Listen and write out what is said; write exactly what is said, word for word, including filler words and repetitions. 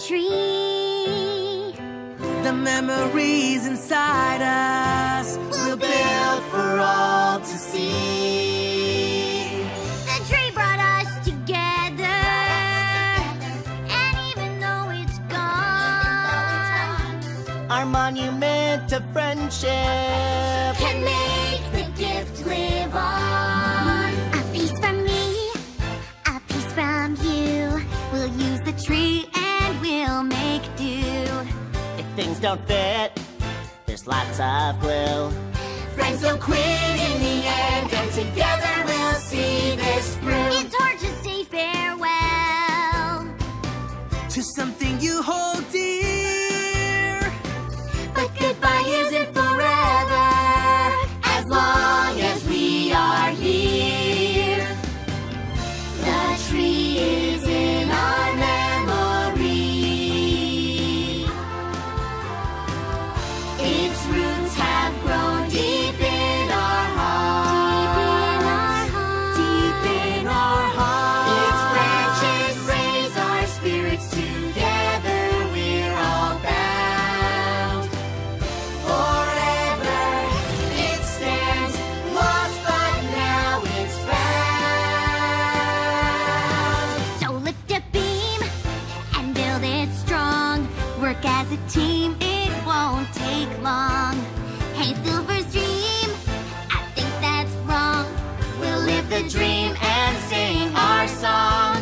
tree. The memories inside us We'll build for all to see. The tree brought us together, and even though it's gone, our monument of friendship can make the gift live on. A piece from me, a piece from you. We'll use the tree and we'll make do. If things don't fit, there's lots of glue. Friends don't quit in the end, and together we'll see this through. It's hard to say farewell to something you hold dear, but goodbye isn't forever, as long as we are here. The tree is in our memory. Its roots have grown deep in our hearts. Deep in our hearts. Its branches raise our spirits. Together we're all bound. Forever it stands, lost but now it's found. So lift a beam and build it strong. Work as a team, it won't take long. Hey, Silver's dream, I think that's wrong. We'll live the dream and sing our song.